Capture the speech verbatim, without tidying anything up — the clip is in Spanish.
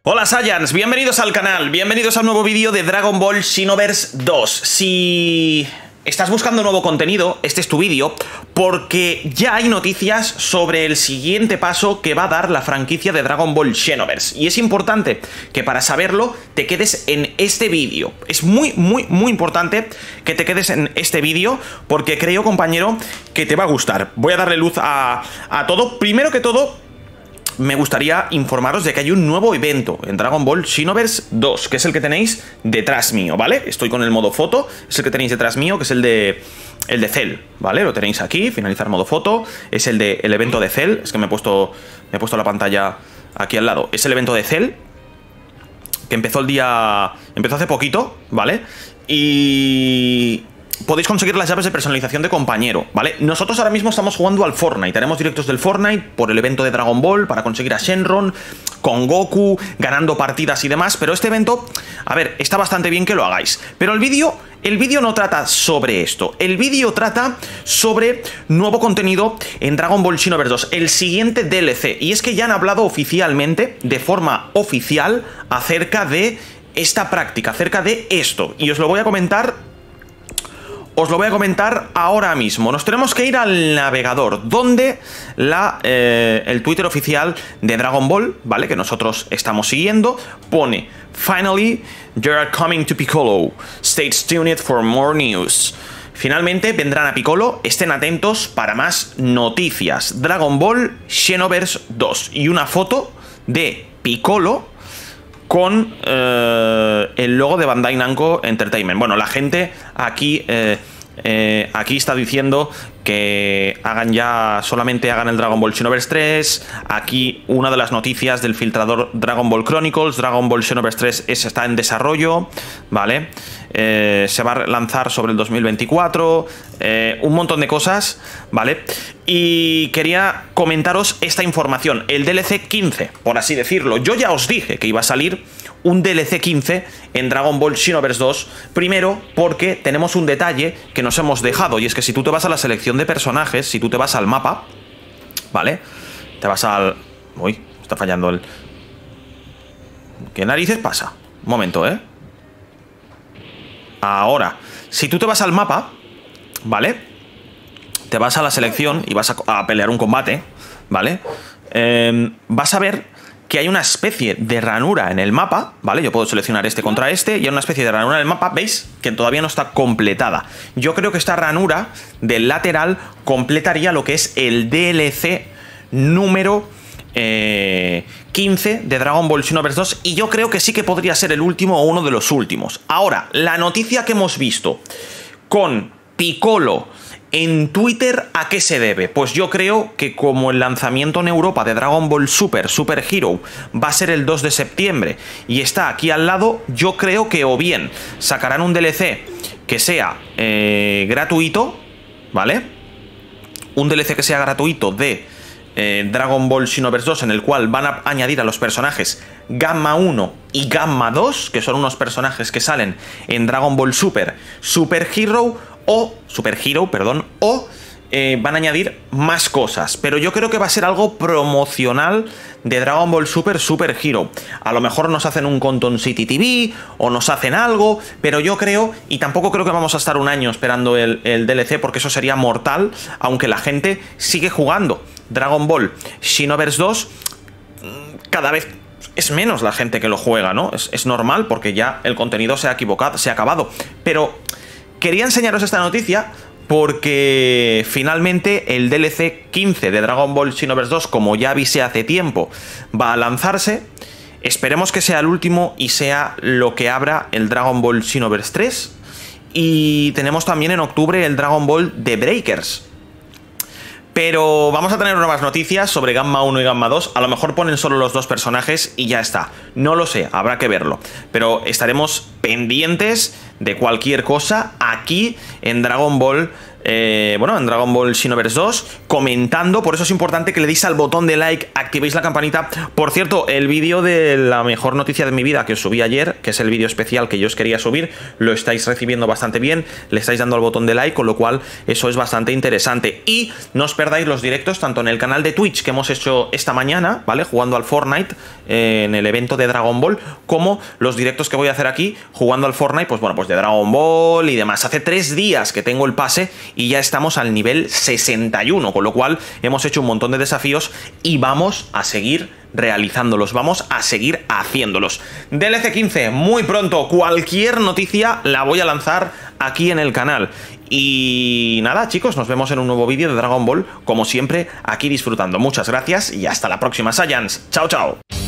Hola Saiyans, bienvenidos al canal, bienvenidos a un nuevo vídeo de Dragon Ball Xenoverse dos. Si estás buscando nuevo contenido, este es tu vídeo, porque ya hay noticias sobre el siguiente paso que va a dar la franquicia de Dragon Ball Xenoverse. Y es importante que para saberlo te quedes en este vídeo. Es muy, muy, muy importante que te quedes en este vídeo, porque creo, compañero, que te va a gustar. Voy a darle luz a, a todo. Primero que todo, me gustaría informaros de que hay un nuevo evento en Dragon Ball Xenoverse dos, que es el que tenéis detrás mío, ¿vale? Estoy con el modo foto, es el que tenéis detrás mío, que es el de el de Cell, ¿vale? Lo tenéis aquí, finalizar modo foto, es el de el evento de Cell, es que me he puesto me he puesto la pantalla aquí al lado. Es el evento de Cell que empezó el día empezó hace poquito, ¿vale? Y podéis conseguir las llaves de personalización de compañero, ¿vale? Nosotros ahora mismo estamos jugando al Fortnite. Haremos directos del Fortnite por el evento de Dragon Ball para conseguir a Shenron, con Goku, ganando partidas y demás. Pero este evento, a ver, está bastante bien que lo hagáis. Pero el vídeo, el vídeo no trata sobre esto. El vídeo trata sobre nuevo contenido en Dragon Ball Xenoverse dos, el siguiente D L C. Y es que ya han hablado oficialmente, de forma oficial, acerca de esta práctica, acerca de esto. Y os lo voy a comentar... Os lo voy a comentar ahora mismo. Nos tenemos que ir al navegador, donde la, eh, el Twitter oficial de Dragon Ball, ¿vale? Que nosotros estamos siguiendo, pone: Finally, you are coming to Piccolo. Stay tuned for more news. Finalmente vendrán a Piccolo, estén atentos para más noticias. Dragon Ball Xenoverse dos. Y una foto de Piccolo con eh, el logo de Bandai Namco Entertainment. Bueno, la gente aquí eh, eh, aquí está diciendo que hagan ya, solamente hagan el Dragon Ball Xenoverse tres. Aquí una de las noticias del filtrador Dragon Ball Chronicles: Dragon Ball Xenoverse tres es, está en desarrollo, ¿vale? Eh, se va a lanzar sobre el dos mil veinticuatro, eh, un montón de cosas, ¿vale? Y quería comentaros esta información, el D L C quince, por así decirlo. Yo ya os dije que iba a salir un D L C quince en Dragon Ball Xenoverse dos, primero porque tenemos un detalle que nos hemos dejado, y es que si tú te vas a la selección de personajes, si tú te vas al mapa, ¿vale? Te vas al... Uy, está fallando el... ¿Qué narices pasa? Un momento, ¿eh? Ahora, si tú te vas al mapa, ¿vale? Te vas a la selección y vas a, a pelear un combate, ¿vale? Eh, vas a ver que hay una especie de ranura en el mapa, ¿vale? Yo puedo seleccionar este contra este y hay una especie de ranura en el mapa, ¿veis? Que todavía no está completada. Yo creo que esta ranura del lateral completaría lo que es el D L C número eh, quince de Dragon Ball Xenoverse dos, y yo creo que sí que podría ser el último o uno de los últimos. Ahora, la noticia que hemos visto con Piccolo en Twitter, ¿a qué se debe? Pues yo creo que como el lanzamiento en Europa de Dragon Ball Super, Super Hero, va a ser el dos de septiembre y está aquí al lado, yo creo que o bien sacarán un D L C que sea eh, gratuito, ¿vale? Un D L C que sea gratuito de eh, Dragon Ball Xenoverse dos, en el cual van a añadir a los personajes Gamma uno y Gamma dos, que son unos personajes que salen en Dragon Ball Super, Super Hero o Super Hero, perdón, o eh, van a añadir más cosas. Pero yo creo que va a ser algo promocional de Dragon Ball Super, Super Hero. A lo mejor nos hacen un Conton City T V o nos hacen algo, pero yo creo, y tampoco creo que vamos a estar un año esperando el, el D L C, porque eso sería mortal, aunque la gente sigue jugando Dragon Ball Xenoverse dos. Cada vez es menos la gente que lo juega, ¿no? Es, es normal, porque ya el contenido se ha equivocado, se ha acabado. Pero quería enseñaros esta noticia porque finalmente el D L C quince de Dragon Ball Xenoverse dos, como ya avisé hace tiempo, va a lanzarse. Esperemos que sea el último y sea lo que abra el Dragon Ball Xenoverse tres. Y tenemos también en octubre el Dragon Ball The Breakers. Pero vamos a tener nuevas noticias sobre Gamma uno y Gamma dos. A lo mejor ponen solo los dos personajes y ya está. No lo sé, habrá que verlo. Pero estaremos pendientes de cualquier cosa aquí en Dragon Ball eh, bueno, en Dragon Ball Xenoverse dos, comentando. Por eso es importante que le deis al botón de like, activéis la campanita. Por cierto, el vídeo de la mejor noticia de mi vida que os subí ayer, que es el vídeo especial que yo os quería subir, lo estáis recibiendo bastante bien, le estáis dando al botón de like, con lo cual eso es bastante interesante. Y no os perdáis los directos tanto en el canal de Twitch que hemos hecho esta mañana, ¿vale? Jugando al Fortnite eh, en el evento de Dragon Ball, como los directos que voy a hacer aquí jugando al Fortnite, pues bueno, pues de Dragon Ball y demás. Hace tres días que tengo el pase y ya estamos al nivel sesenta y uno, con lo cual hemos hecho un montón de desafíos y vamos a seguir realizándolos, vamos a seguir haciéndolos. D L C quince, muy pronto, cualquier noticia la voy a lanzar aquí en el canal. Y nada, chicos, nos vemos en un nuevo vídeo de Dragon Ball, como siempre, aquí disfrutando. Muchas gracias y hasta la próxima, Saiyans. Chao, chao.